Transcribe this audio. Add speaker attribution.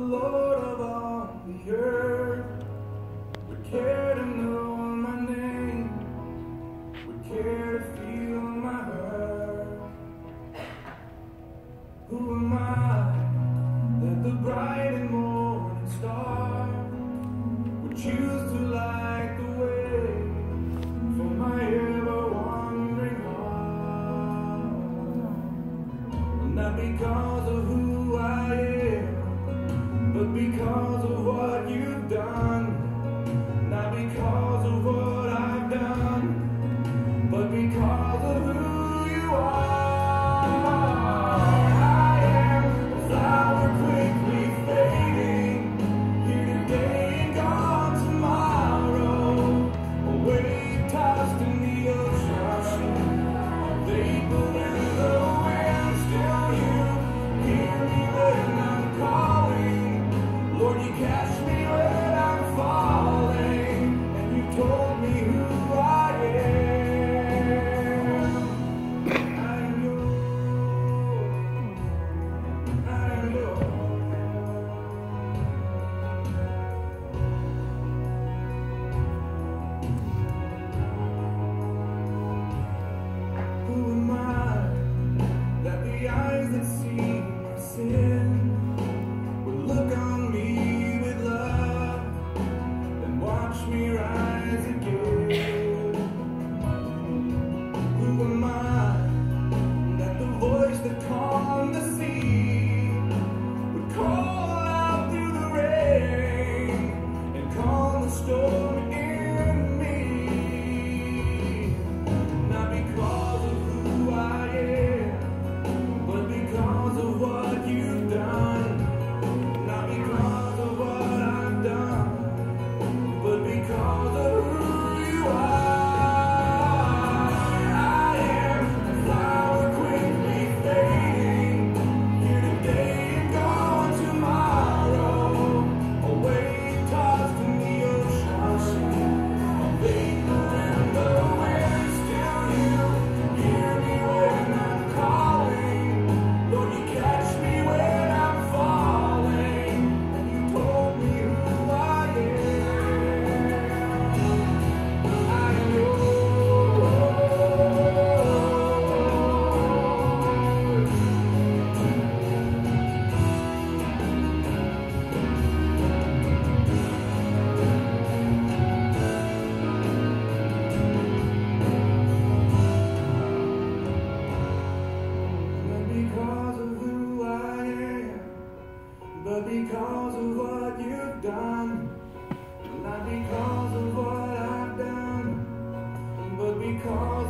Speaker 1: Lord of all the earth would care to know my name, would care to feel my hurt. Who am I that the bright and morning star would choose to light the way for my ever-wandering heart? Not because of who I am, but because of what you've done. Not because of what I've done, but because of who you are. I am a flower quickly fading, here today and gone tomorrow, a wave tossed in the ocean, a vapor in the wind. Still you hear me when I'm calling. Lord, you catch me when I'm falling, and you told me who I am. I am yours. I am yours. Who am I that the eyes that see my sin would look on me with love and watch me rise again? Who am I that the voice that calmed the sea would call out through the rain and calm the storm in me? Not because of who I am, but because of what you've done. Not because of what I've done, but because of who you are. I am a flower quickly fading, here today and gone tomorrow, a wave tossed in the ocean, a vapor in the wind. Still you hear me when I'm calling. Lord, you catch me when I'm falling, and you told me who I am. I am Not because of who I am, but because of what you've done. Not because of what I've done, but because